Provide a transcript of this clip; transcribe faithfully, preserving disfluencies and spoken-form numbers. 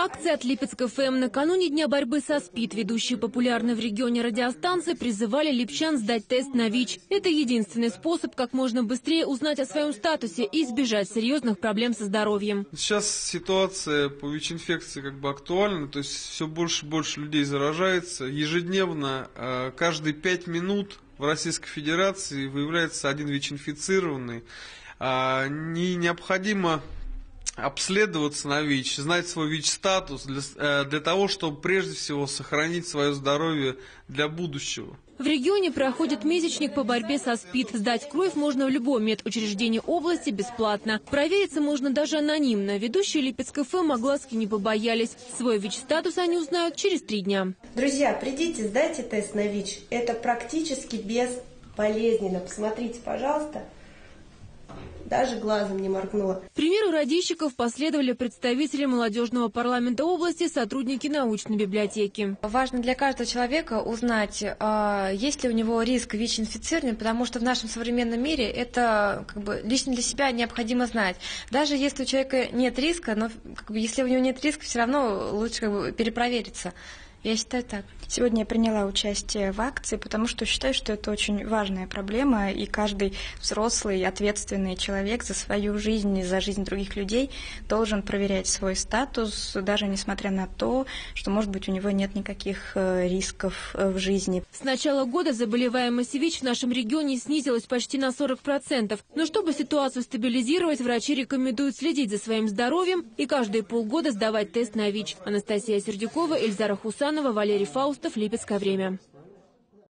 Акция от Липецк эф эм. Накануне Дня борьбы со СПИД ведущие популярной в регионе радиостанции призывали липчан сдать тест на ВИЧ. Это единственный способ как можно быстрее узнать о своем статусе и избежать серьезных проблем со здоровьем. Сейчас ситуация по ВИЧ-инфекции как бы актуальна, то есть все больше и больше людей заражается. Ежедневно, каждые пять минут в Российской Федерации выявляется один ВИЧ-инфицированный. Не необходимо обследоваться на ВИЧ, знать свой ВИЧ-статус для, для того, чтобы прежде всего сохранить свое здоровье для будущего. В регионе проходит месячник по борьбе со СПИД. Сдать кровь можно в любом медучреждении области бесплатно. Провериться можно даже анонимно. Ведущие Липецк эф эм огласки не побоялись. Свой ВИЧ-статус они узнают через три дня. Друзья, придите, сдайте тест на ВИЧ. Это практически безболезненно. Посмотрите, пожалуйста. Даже глазом не моргнула. К примеру радищиков последовали представители молодежного парламента области, сотрудники научной библиотеки. Важно для каждого человека узнать, есть ли у него риск ВИЧ-инфицирования, потому что в нашем современном мире это как бы лично для себя необходимо знать. Даже если у человека нет риска, но как бы, если у него нет риска, все равно лучше как бы перепровериться. Я считаю так. Сегодня я приняла участие в акции, потому что считаю, что это очень важная проблема, и каждый взрослый, ответственный человек за свою жизнь и за жизнь других людей должен проверять свой статус, даже несмотря на то, что, может быть, у него нет никаких рисков в жизни. С начала года заболеваемость ВИЧ в нашем регионе снизилась почти на сорок процентов. Но чтобы ситуацию стабилизировать, врачи рекомендуют следить за своим здоровьем и каждые полгода сдавать тест на ВИЧ. Анастасия Сердюкова, Эльзара Хусанова, Валерий Фаустов, Липецкое время.